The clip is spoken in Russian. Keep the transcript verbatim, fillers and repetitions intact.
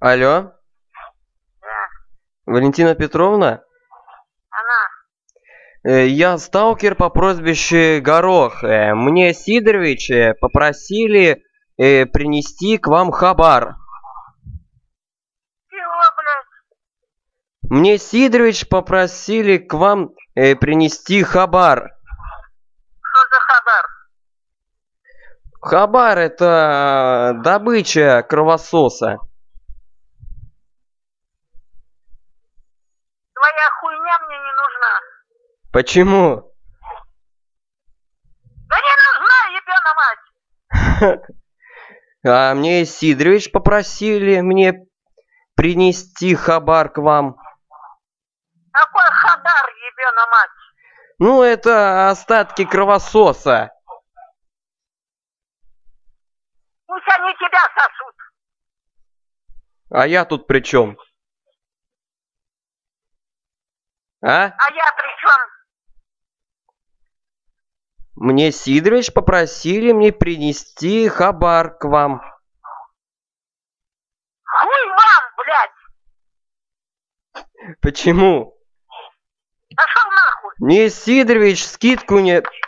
Алло, Да, Валентина Петровна? она. Э, Я сталкер по прозвищу Горох. Э, Мне Сидорович э, попросили э, принести к вам хабар. Чего, блядь? Мне Сидорович попросили к вам э, принести хабар. Что за хабар? Хабар — это э, добыча кровососа. Твоя хуйня мне не нужна. Почему? Да не нужна, ебена мать! А мне Сидорович попросили мне принести хабар к вам. Какой хабар, ебена мать? Ну, это остатки кровососа. Пусть они тебя сосут. А я тут при чем? А? А я при чем? Мне Сидорович попросили мне принести хабар к вам. Хуй вам, блядь! Почему? Пошел нахуй! Мне Сидорович скидку не